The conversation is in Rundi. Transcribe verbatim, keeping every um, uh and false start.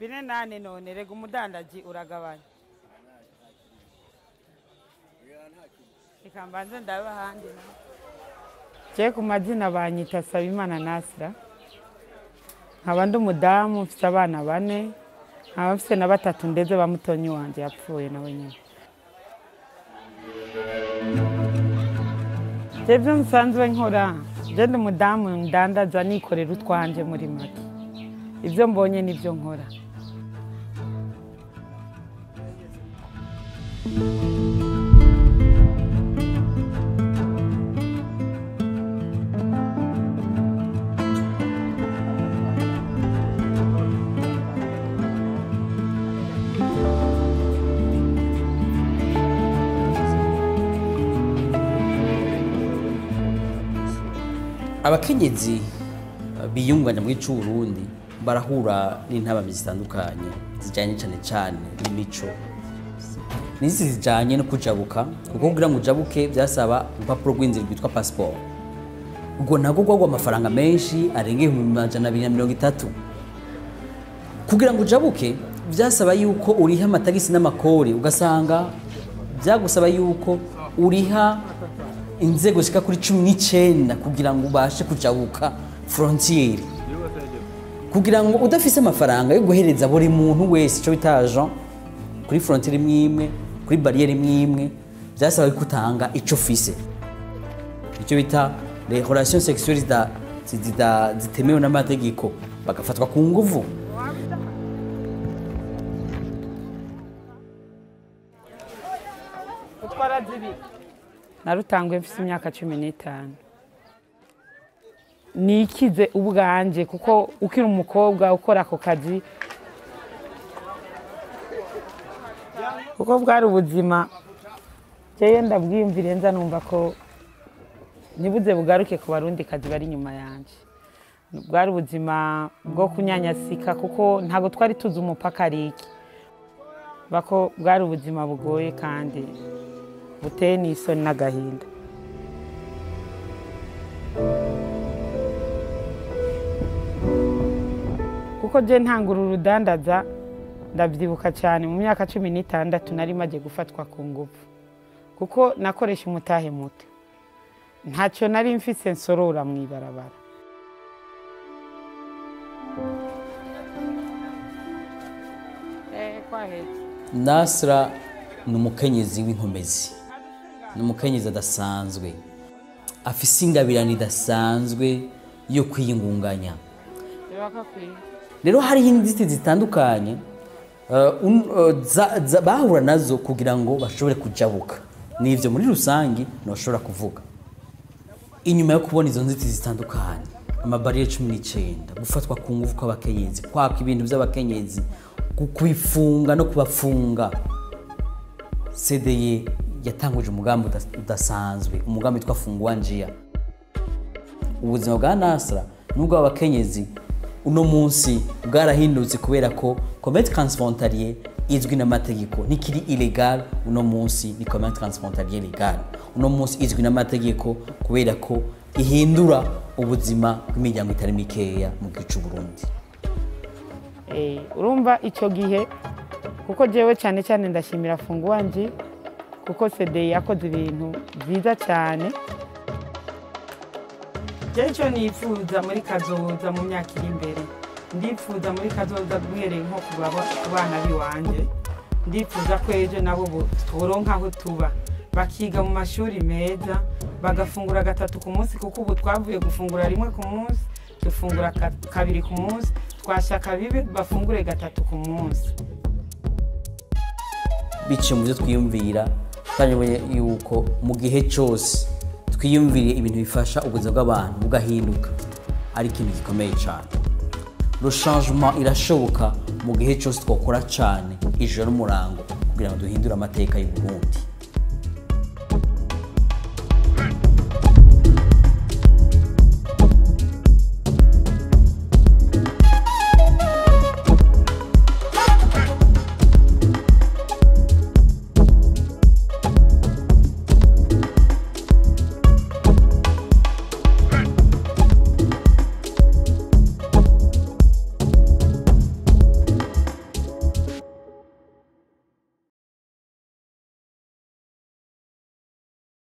bine nane none rega umudandaji uragabanya reka mbanze ndabe ahandi je ku mazina banyita Sabimana Nasra nkaba ndi umudamu mfite abana bane nkaba mfite na batatu ndeze bamutonyi wanje yapfuye nawe nyine Jebyo nsanzwe nkora je ndi umudamu ndandaza nikorera utwanje muri make ibyo mbonye nibyo nkora abakenyezi biyunganya muri c'Uburundi barahura n'intabamizi zitandukanye zijanye cyane cyane n'imico n'izi zijanye no kujabuka kuko kugira ngo ujabuke byasaba urupapuro rw'inzira rwitwa passport ubwo ntabwo gwagwa amafaranga menshi arengeye mu majana abiri na mirongo itatu kugira ngo ujabuke byasaba yuko uriha amatagisi n'amakori ugasanga byagusaba yuko uriha inzego zika kuri cumi n'icenda kugira ngo ubashe kujabuka frontiere kugira ngo udafise amafaranga yo guhereza buri muntu wese cyo bita agent kuri frontiere imwe kuri barriere imwe byasaba kutanga ico fise icyo bita les relations sexuelles da zida zitemewe n'amategeko bagafatwa ku nguvu utwara zibi narutangwe mfite imyaka cumi n'itanu nikize ubwanje kuko ukiri umukobwa ukora ako kazi kuko bwari ubuzima jewe ndabwiyumvire nza numva ko nibuze bugaruke ku barundi kazi bari nyuma yanje bwari ubuzima bwo kunyanyasika kuko ntago twari tuzi umupaka ariki bako bwari ubuzima bugoye kandi buteye n'isoni n'agahinda kuko je ntangura urudandaza ndabyibuka cyane mu myaka cumi n'itandatu nari maze gufatwa ku ngufu kuko nakoresha umutahe muto ntacyo nari mfise nsorora mu ibarabara eh kwahetse Nasra ni umukenyezi w'inkomezi ni umukenyezi adasanzwe afise ingabirane idasanzwe yo kwiyingunganya rero hariho inzitizi zitandukanye bahura nazo kugira ngo bashobore kujabuka n'ivyo muri rusangi ntushobora kuvuga inyuma yo kubona izo nzitizi zitandukanye amabariye cumi n'icenda gufatwa ku ngufu kw'abakenyezi kwaka ibintu by'abakenyezi kubifunga no kubafunga C D E yatanguje umugambi udasanzwe umugambi witwa Fungua Njia ubuzima bwa Nasra nubwo abakenyezi uno munsi bwarahindutse kubera ko commerce transfrontalier izwi n'amategeko nikiri illegal uno munsi ni commerce transfrontalier legal uno munsi izwi n'amategeko kubera ko ihindura ubuzima bw'imiryango itari mikeya mu gihugu cy'u Burundi eh urumva ico gihe kuko jewe cyane cyane ndashimira Fungua Njia kuko C D E yakoze ibintu byiza cyane jecho nifuza muri kazoza mu myaka iri imbere ndifuza muri kazoza guhereye nko ku bana biwanje ndifuza ko ejo nabo turonka aho tuba bakiga mu mashuri meza bagafungura gatatu ku munsi kuko ubu twavuye gufungura rimwe ku munsi dufungura kabiri ku munsi twashaka bibi bafungure gatatu ku munsi biciye mu byo twiyumvira twanyobonye yuko mu gihe cyose twiyumviriye ibintu bifasha ubuzima bw'abantu bugahinduka ari ikintu gikomeye cyane le changement irashoboka mu gihe cyose twakora cyane ijoro n'umurango kugira ngo duhindure amateka y'u Burundi.